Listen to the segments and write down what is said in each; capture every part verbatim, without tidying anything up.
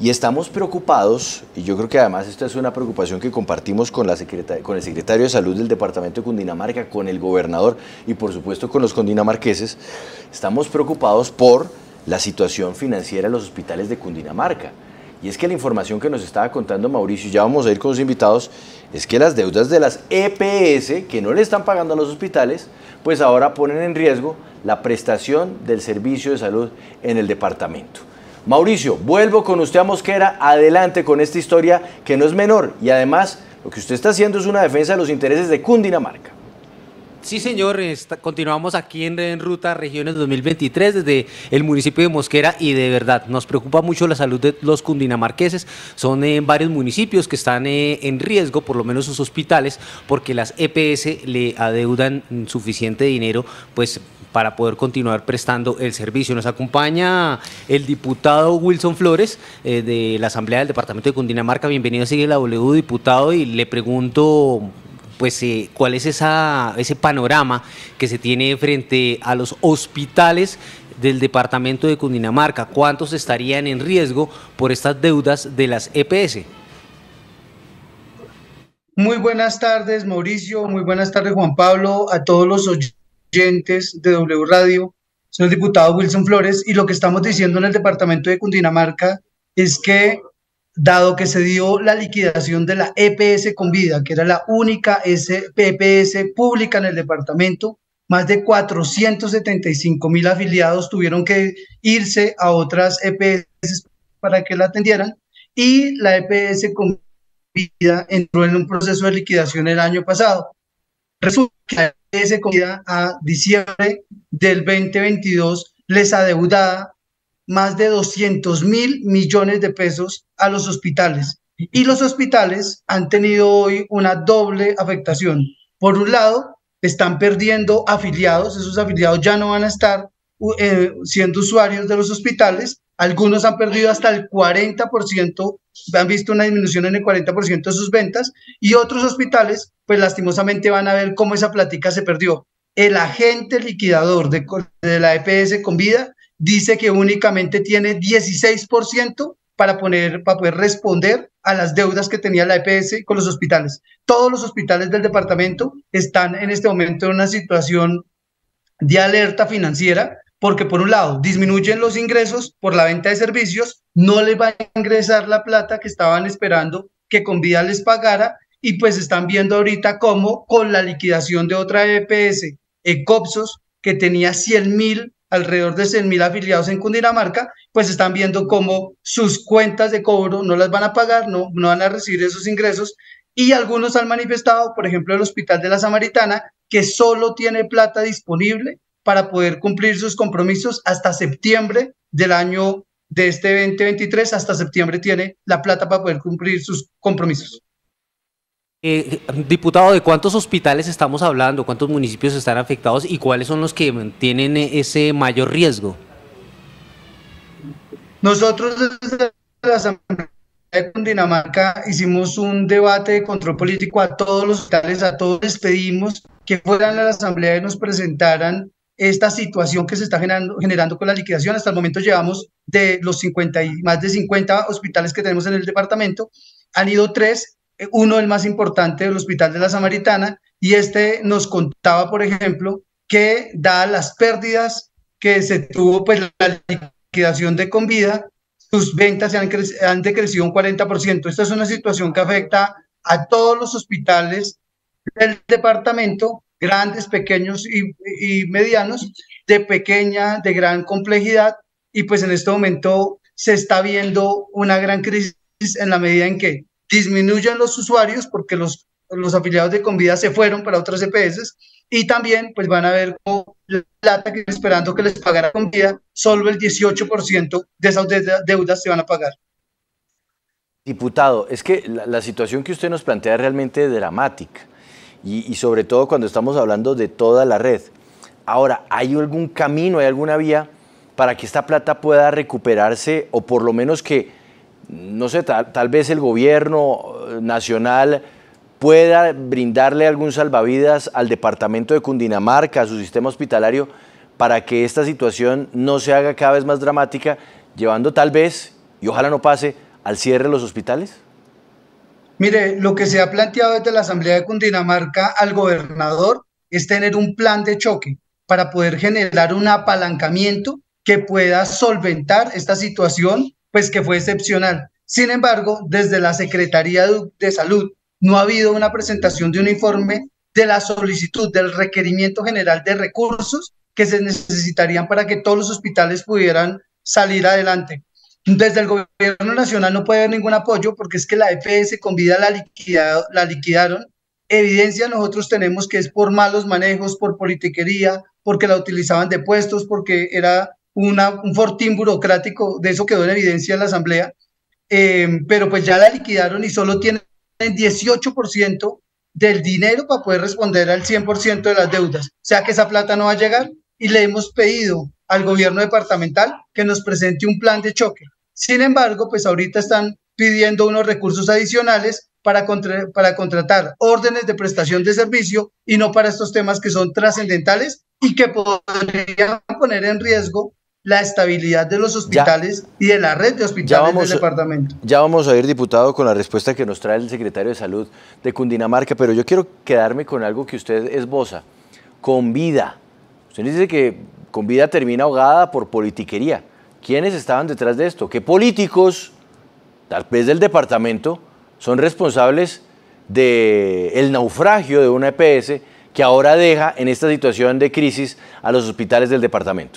Y estamos preocupados, y yo creo que además esta es una preocupación que compartimos con, la secreta- con el secretario de Salud del departamento de Cundinamarca, con el gobernador y por supuesto con los cundinamarqueses. Estamos preocupados por la situación financiera de los hospitales de Cundinamarca. Y es que la información que nos estaba contando Mauricio, ya vamos a ir con los invitados, es que las deudas de las E P S que no le están pagando a los hospitales, pues ahora ponen en riesgo la prestación del servicio de salud en el departamento. Mauricio, vuelvo con usted a Mosquera, adelante con esta historia que no es menor y además lo que usted está haciendo es una defensa de los intereses de Cundinamarca. Sí, señor, está, continuamos aquí en, en Ruta Regiones dos mil veintitrés desde el municipio de Mosquera y de verdad nos preocupa mucho la salud de los cundinamarqueses. Son eh, varios municipios que están eh, en riesgo, por lo menos sus hospitales, porque las E P S le adeudan suficiente dinero pues para poder continuar prestando el servicio. Nos acompaña el diputado Wilson Flores eh, de la Asamblea del Departamento de Cundinamarca. Bienvenido a Sigue la W, diputado, y le pregunto pues eh, cuál es esa, ese panorama que se tiene frente a los hospitales del departamento de Cundinamarca. ¿Cuántos estarían en riesgo por estas deudas de las E P S? Muy buenas tardes, Mauricio, muy buenas tardes, Juan Pablo, a todos los oyentes de W Radio. Soy el diputado Wilson Flores y lo que estamos diciendo en el departamento de Cundinamarca es que dado que se dio la liquidación de la E P S Convida, que era la única E P S pública en el departamento, más de cuatrocientos setenta y cinco mil afiliados tuvieron que irse a otras E P S para que la atendieran, y la E P S Convida entró en un proceso de liquidación el año pasado. Resulta que la E P S Convida a diciembre del veinte veintidós les adeudaba más de doscientos mil millones de pesos a los hospitales. Y los hospitales han tenido hoy una doble afectación. Por un lado, están perdiendo afiliados, esos afiliados ya no van a estar eh, siendo usuarios de los hospitales. Algunos han perdido hasta el cuarenta por ciento, han visto una disminución en el cuarenta por ciento de sus ventas, y otros hospitales, pues lastimosamente van a ver cómo esa plática se perdió. El agente liquidador de, de la E P S Convida dice que únicamente tiene dieciséis por ciento para, poner, para poder responder a las deudas que tenía la E P S con los hospitales. Todos los hospitales del departamento están en este momento en una situación de alerta financiera, porque por un lado disminuyen los ingresos por la venta de servicios, no les va a ingresar la plata que estaban esperando que Convida les pagara, y pues están viendo ahorita cómo con la liquidación de otra E P S, Ecopsos, que tenía cien mil alrededor de cien mil afiliados en Cundinamarca, pues están viendo cómo sus cuentas de cobro no las van a pagar, no, no van a recibir esos ingresos, y algunos han manifestado, por ejemplo, el Hospital de la Samaritana, que solo tiene plata disponible para poder cumplir sus compromisos hasta septiembre del año de este veinte veintitrés, hasta septiembre tiene la plata para poder cumplir sus compromisos. Eh, diputado, ¿de cuántos hospitales estamos hablando? ¿Cuántos municipios están afectados y cuáles son los que tienen ese mayor riesgo? Nosotros desde la Asamblea de Cundinamarca hicimos un debate de control político a todos los hospitales, a todos les pedimos que fueran a la Asamblea y nos presentaran esta situación que se está generando, generando con la liquidación. Hasta el momento llevamos de los cincuenta y más de cincuenta hospitales que tenemos en el departamento, han ido tres, uno el más importante, el Hospital de la Samaritana, y este nos contaba, por ejemplo, que dadas las pérdidas que se tuvo, pues la liquidación de Convida, sus ventas han, han decrecido un cuarenta por ciento. Esta es una situación que afecta a todos los hospitales del departamento, grandes, pequeños y, y medianos, de pequeña, de gran complejidad, y pues en este momento se está viendo una gran crisis en la medida en que disminuyen los usuarios porque los, los afiliados de Convida se fueron para otras E P S, y también pues van a ver cómo la plata que están esperando que les pagara Convida, solo el dieciocho por ciento de esas deudas se van a pagar. Diputado, es que la, la situación que usted nos plantea es realmente dramática y, y sobre todo cuando estamos hablando de toda la red. Ahora, ¿hay algún camino, hay alguna vía para que esta plata pueda recuperarse o por lo menos que no sé, tal, tal vez el gobierno nacional pueda brindarle algún salvavidas al departamento de Cundinamarca, a su sistema hospitalario, para que esta situación no se haga cada vez más dramática, llevando tal vez, y ojalá no pase, al cierre de los hospitales? Mire, lo que se ha planteado desde la Asamblea de Cundinamarca al gobernador es tener un plan de choque para poder generar un apalancamiento que pueda solventar esta situación, pues que fue excepcional. Sin embargo, desde la Secretaría de Salud no ha habido una presentación de un informe de la solicitud, del requerimiento general de recursos que se necesitarían para que todos los hospitales pudieran salir adelante. Desde el gobierno nacional no puede haber ningún apoyo porque es que la E P S con vida la, liquidado, la liquidaron. Evidencia nosotros tenemos que es por malos manejos, por politiquería, porque la utilizaban de puestos, porque era una, un fortín burocrático, de eso quedó en evidencia en la Asamblea, eh, pero pues ya la liquidaron y solo tienen dieciocho por ciento del dinero para poder responder al cien por ciento de las deudas. O sea que esa plata no va a llegar y le hemos pedido al gobierno departamental que nos presente un plan de choque. Sin embargo, pues ahorita están pidiendo unos recursos adicionales para, contra, para contratar órdenes de prestación de servicio y no para estos temas que son trascendentales y que podrían poner en riesgo la estabilidad de los hospitales ya, y de la red de hospitales vamos, del departamento. Ya vamos a ir, diputado, con la respuesta que nos trae el secretario de Salud de Cundinamarca, pero yo quiero quedarme con algo que usted esboza, con vida. Usted dice que con vida termina ahogada por politiquería. ¿Quiénes estaban detrás de esto? ¿Qué políticos, tal vez del departamento, son responsables del naufragio de una E P S que ahora deja en esta situación de crisis a los hospitales del departamento?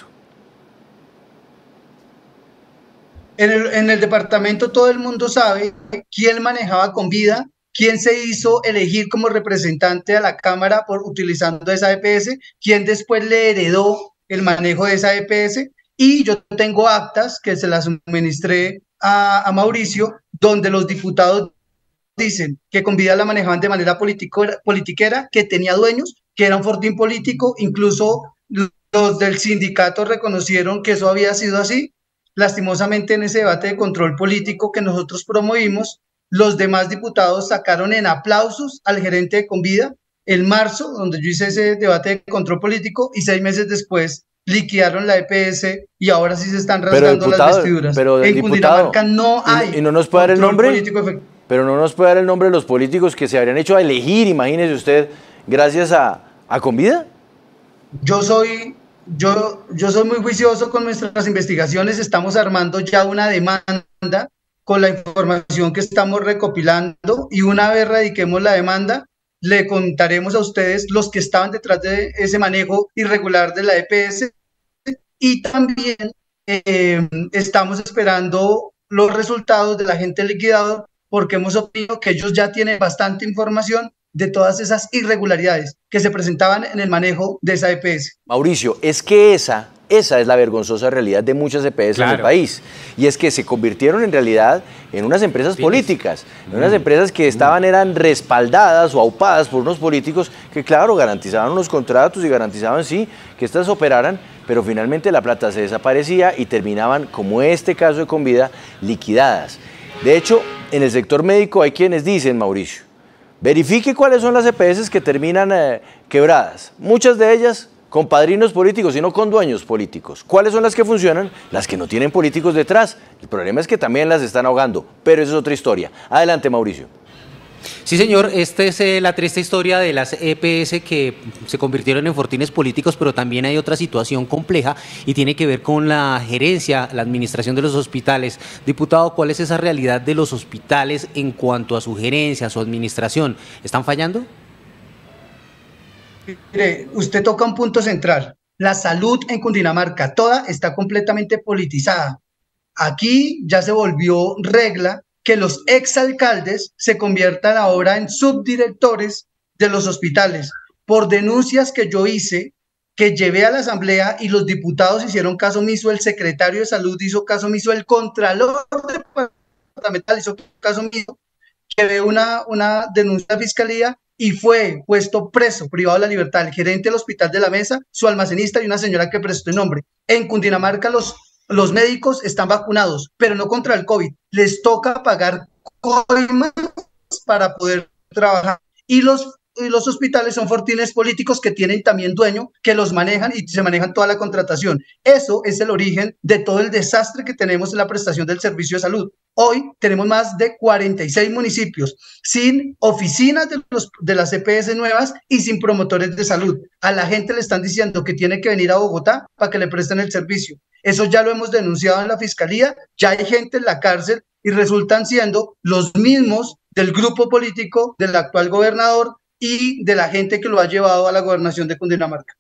En el, en el departamento todo el mundo sabe quién manejaba con vida, quién se hizo elegir como representante a la Cámara por utilizando esa E P S, quién después le heredó el manejo de esa E P S, y yo tengo actas que se las suministré a, a Mauricio, donde los diputados dicen que con vida la manejaban de manera politico, politiquera, que tenía dueños, que era un fortín político, incluso los del sindicato reconocieron que eso había sido así. Lastimosamente, en ese debate de control político que nosotros promovimos, los demás diputados sacaron en aplausos al gerente de Convida en marzo, donde yo hice ese debate de control político, y seis meses después liquidaron la E P S y ahora sí se están rasgando diputado, las vestiduras. Pero, en diputado, Cundinamarca no hay y, y no nos puede dar el nombre, pero no nos puede dar el nombre de los políticos que se habrían hecho a elegir, imagínese usted, gracias a, a Convida. Yo soy... Yo, yo soy muy juicioso con nuestras investigaciones, estamos armando ya una demanda con la información que estamos recopilando y una vez radiquemos la demanda, le contaremos a ustedes los que estaban detrás de ese manejo irregular de la E P S y también eh, estamos esperando los resultados del agente liquidador porque hemos obtenido que ellos ya tienen bastante información de todas esas irregularidades que se presentaban en el manejo de esa E P S. Mauricio, es que esa, esa es la vergonzosa realidad de muchas E P S claro. en el país, y es que se convirtieron en realidad en unas empresas ¿Tienes? políticas, en unas empresas que estaban, eran respaldadas o aupadas por unos políticos que claro, garantizaban unos contratos y garantizaban sí, que estas operaran, pero finalmente la plata se desaparecía y terminaban, como este caso de Convida, liquidadas. De hecho, en el sector médico hay quienes dicen, Mauricio, verifique cuáles son las E P S que terminan eh, quebradas. Muchas de ellas con padrinos políticos y no con dueños políticos. ¿Cuáles son las que funcionan? Las que no tienen políticos detrás. El problema es que también las están ahogando, pero eso es otra historia. Adelante, Mauricio. Sí, señor, esta es eh, la triste historia de las E P S que se convirtieron en fortines políticos, pero también hay otra situación compleja y tiene que ver con la gerencia, la administración de los hospitales. Diputado, ¿cuál es esa realidad de los hospitales en cuanto a su gerencia, a su administración? ¿Están fallando? Mire, usted toca un punto central. La salud en Cundinamarca, toda está completamente politizada. Aquí ya se volvió regla que los exalcaldes se conviertan ahora en subdirectores de los hospitales por denuncias que yo hice, que llevé a la asamblea y los diputados hicieron caso omiso, el secretario de salud hizo caso omiso, el contralor departamental hizo caso omiso, llevé una, una denuncia a fiscalía y fue puesto preso, privado de la libertad, el gerente del hospital de La Mesa, su almacenista y una señora que prestó el nombre. En Cundinamarca los Los médicos están vacunados, pero no contra el COVID. Les toca pagar coimas para poder trabajar. Y los y los hospitales son fortines políticos que tienen también dueño, que los manejan y se manejan toda la contratación. Eso es el origen de todo el desastre que tenemos en la prestación del servicio de salud. Hoy tenemos más de cuarenta y seis municipios sin oficinas de, los, de las E P S nuevas y sin promotores de salud. A la gente le están diciendo que tiene que venir a Bogotá para que le presten el servicio. Eso ya lo hemos denunciado en la fiscalía, ya hay gente en la cárcel y resultan siendo los mismos del grupo político del actual gobernador y de la gente que lo ha llevado a la gobernación de Cundinamarca.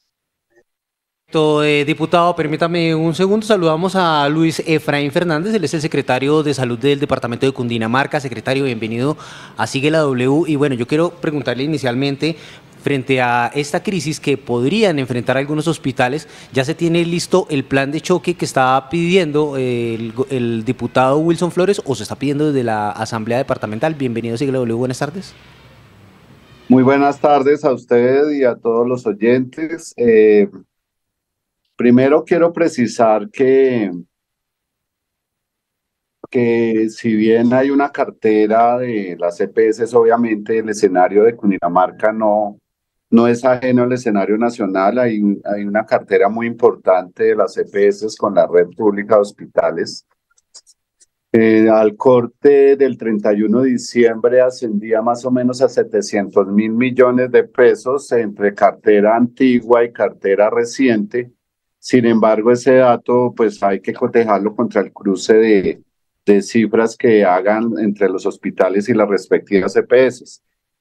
Eh, diputado, permítame un segundo. Saludamos a Luis Efraín Fernández, él es el secretario de Salud del departamento de Cundinamarca. Secretario, bienvenido a Sigue la W. Y bueno, yo quiero preguntarle inicialmente, frente a esta crisis que podrían enfrentar algunos hospitales, ¿ya se tiene listo el plan de choque que está pidiendo el, el diputado Wilson Flores o se está pidiendo desde la Asamblea Departamental? Bienvenido a Sigue la W, buenas tardes. Muy buenas tardes a usted y a todos los oyentes. Eh, Primero quiero precisar que, que si bien hay una cartera de las E P S, obviamente el escenario de Cundinamarca no, no es ajeno al escenario nacional. Hay, hay una cartera muy importante de las E P S con la red pública de hospitales. Eh, al corte del treinta y uno de diciembre ascendía más o menos a setecientos mil millones de pesos entre cartera antigua y cartera reciente. Sin embargo, ese dato pues hay que cotejarlo contra el cruce de, de cifras que hagan entre los hospitales y las respectivas E P S.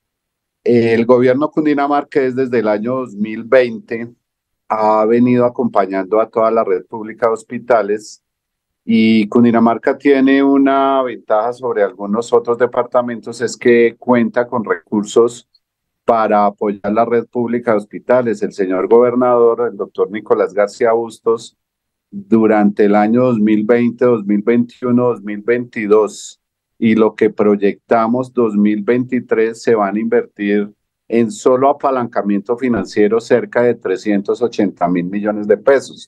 El gobierno cundinamarqués desde el año dos mil veinte ha venido acompañando a toda la red pública de hospitales y Cundinamarca tiene una ventaja sobre algunos otros departamentos, es que cuenta con recursos para apoyar la red pública de hospitales. El señor gobernador, el doctor Nicolás García Bustos, durante el año dos mil veinte, dos mil veintiuno, dos mil veintidós y lo que proyectamos dos mil veintitrés, se van a invertir en solo apalancamiento financiero cerca de trescientos ochenta mil millones de pesos.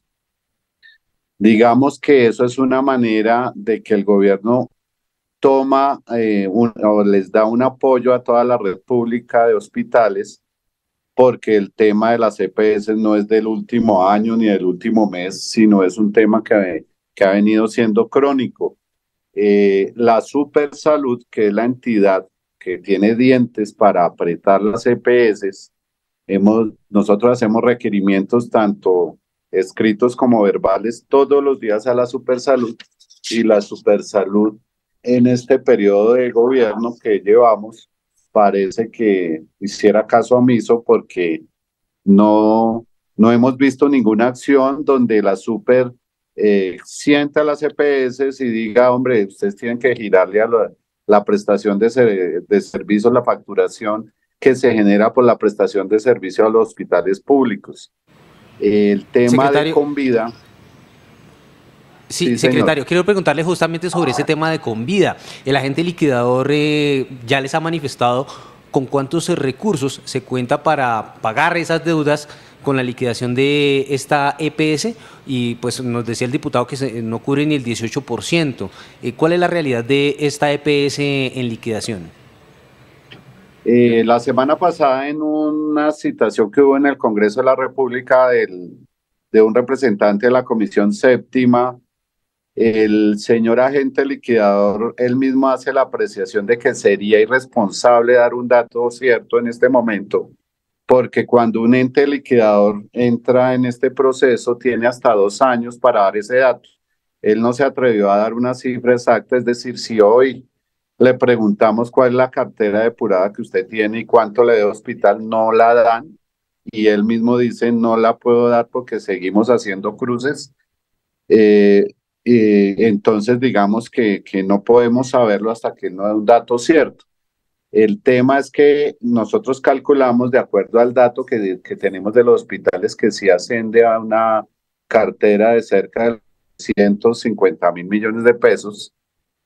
Digamos que eso es una manera de que el gobierno toma eh, un, o les da un apoyo a toda la red pública de hospitales, porque el tema de las E P S no es del último año ni del último mes, sino es un tema que, que ha venido siendo crónico. Eh, la Supersalud, que es la entidad que tiene dientes para apretar las E P S, hemos, nosotros hacemos requerimientos tanto escritos como verbales todos los días a la Supersalud, y la Supersalud en este periodo de gobierno que llevamos parece que hiciera caso omiso, porque no, no hemos visto ninguna acción donde la Super eh, sienta a las E P S y diga, hombre, ustedes tienen que girarle a la, la prestación de, de servicios, la facturación que se genera por la prestación de servicio a los hospitales públicos. El tema Secretario. de Convida... Sí, sí, secretario, señor. Quiero preguntarle justamente sobre ese tema de Convida. El agente liquidador eh, ya les ha manifestado con cuántos recursos se cuenta para pagar esas deudas con la liquidación de esta E P S, y pues nos decía el diputado que se, no cubre ni el dieciocho por ciento. Eh, ¿Cuál es la realidad de esta E P S en liquidación? Eh, la semana pasada, en una citación que hubo en el Congreso de la República del, de un representante de la Comisión Séptima, el señor agente liquidador, él mismo hace la apreciación de que sería irresponsable dar un dato cierto en este momento, porque cuando un ente liquidador entra en este proceso, tiene hasta dos años para dar ese dato. Él no se atrevió a dar una cifra exacta, es decir, si hoy le preguntamos cuál es la cartera depurada que usted tiene y cuánto le dé hospital, no la dan, y él mismo dice, no la puedo dar porque seguimos haciendo cruces. Eh, Eh, entonces digamos que, que no podemos saberlo hasta que no dé un dato cierto. El tema es que nosotros calculamos, de acuerdo al dato que, que tenemos de los hospitales, que sí asciende a una cartera de cerca de ciento cincuenta mil millones de pesos,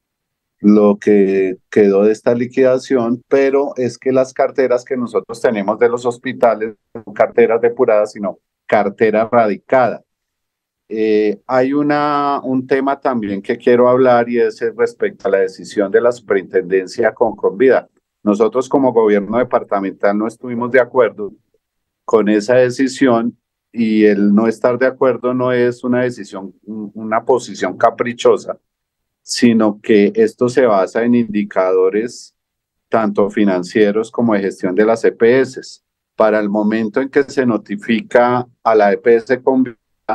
lo que quedó de esta liquidación, pero es que las carteras que nosotros tenemos de los hospitales no son carteras depuradas, sino cartera radicada. Eh, hay una, un tema también que quiero hablar, y es respecto a la decisión de la superintendencia con Convida. Nosotros como gobierno departamental no estuvimos de acuerdo con esa decisión, y el no estar de acuerdo no es una decisión, una posición caprichosa, sino que esto se basa en indicadores tanto financieros como de gestión de las E P S. Para el momento en que se notifica a la E P S Convida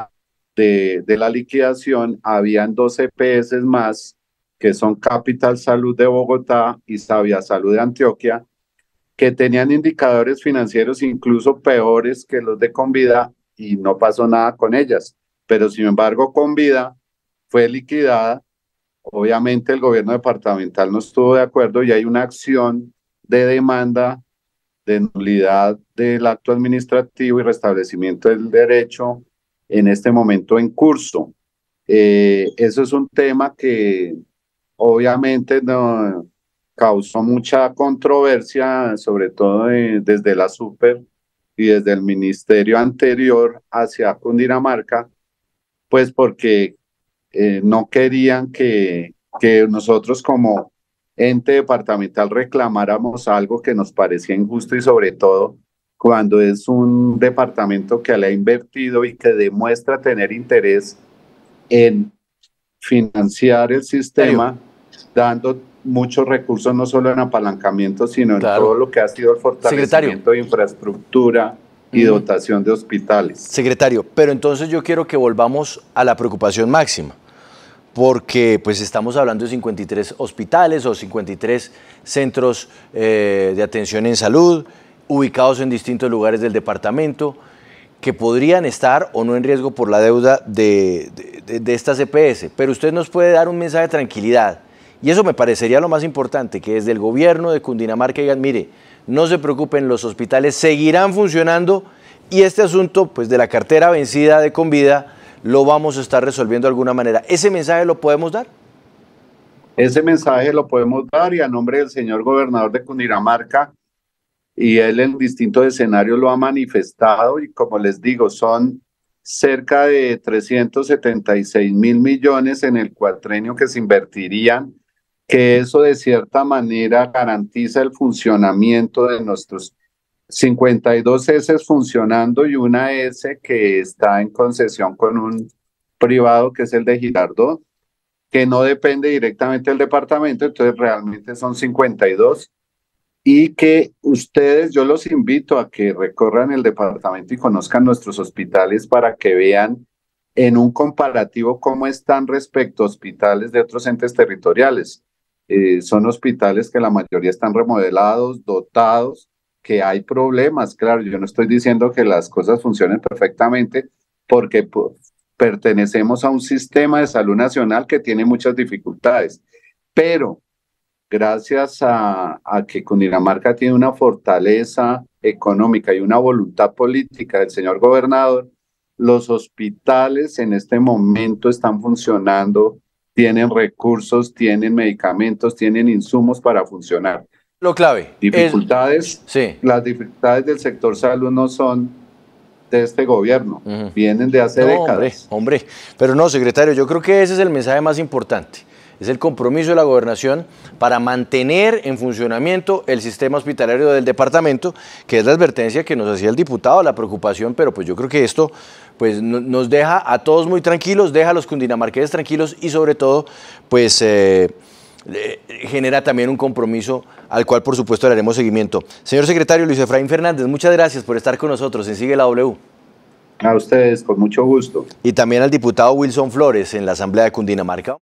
de, de la liquidación, habían dos E P S más, que son Capital Salud de Bogotá y Sabia Salud de Antioquia, que tenían indicadores financieros incluso peores que los de Convida, y no pasó nada con ellas. Pero sin embargo, Convida fue liquidada. Obviamente el gobierno departamental no estuvo de acuerdo y hay una acción de demanda de nulidad del acto administrativo y restablecimiento del derecho en este momento en curso. Eh, eso es un tema que obviamente no causó mucha controversia, sobre todo de, desde la Super y desde el ministerio anterior hacia Cundinamarca, pues porque eh, no querían que, que nosotros como ente departamental reclamáramos algo que nos parecía injusto, y sobre todo cuando es un departamento que le ha invertido y que demuestra tener interés en financiar el sistema, dando muchos recursos, no solo en apalancamiento, sino claro, en todo lo que ha sido el fortalecimiento Secretario. de infraestructura y mm. dotación de hospitales. Secretario, pero entonces yo quiero que volvamos a la preocupación máxima, porque pues estamos hablando de cincuenta y tres hospitales o cincuenta y tres centros eh, de atención en salud, ubicados en distintos lugares del departamento, que podrían estar o no en riesgo por la deuda de, de, de estas E P S. Pero usted nos puede dar un mensaje de tranquilidad, y eso me parecería lo más importante, que desde el gobierno de Cundinamarca digan, mire, no se preocupen, los hospitales seguirán funcionando, y este asunto pues de la cartera vencida de Convida lo vamos a estar resolviendo de alguna manera. ¿Ese mensaje lo podemos dar? Ese mensaje lo podemos dar, y a nombre del señor gobernador de Cundinamarca, y él en distintos escenarios lo ha manifestado, y como les digo, son cerca de trescientos setenta y seis mil millones en el cuatrenio que se invertirían, que eso de cierta manera garantiza el funcionamiento de nuestros cincuenta y dos S funcionando y una S que está en concesión con un privado que es el de Girardot, que no depende directamente del departamento, entonces realmente son cincuenta y dos, y que ustedes, yo los invito a que recorran el departamento y conozcan nuestros hospitales para que vean en un comparativo cómo están respecto a hospitales de otros entes territoriales. Eh, son hospitales que la mayoría están remodelados, dotados, que hay problemas, claro, yo no estoy diciendo que las cosas funcionen perfectamente, porque pues, pertenecemos a un sistema de salud nacional que tiene muchas dificultades, pero gracias a, a que Cundinamarca tiene una fortaleza económica y una voluntad política del señor gobernador, los hospitales en este momento están funcionando, tienen recursos, tienen medicamentos, tienen insumos para funcionar. Lo clave. Dificultades, es, sí. Las dificultades del sector salud no son de este gobierno, uh-huh. vienen de hace no, décadas. Hombre, hombre, pero no, secretario, yo creo que ese es el mensaje más importante. Es el compromiso de la gobernación para mantener en funcionamiento el sistema hospitalario del departamento, que es la advertencia que nos hacía el diputado, la preocupación, pero pues yo creo que esto pues, no, nos deja a todos muy tranquilos, deja a los cundinamarqueses tranquilos y sobre todo pues eh, eh, genera también un compromiso al cual por supuesto le haremos seguimiento. Señor secretario Luis Efraín Fernández, muchas gracias por estar con nosotros en Sigue la W. A ustedes, con mucho gusto. Y también al diputado Wilson Flores en la Asamblea de Cundinamarca.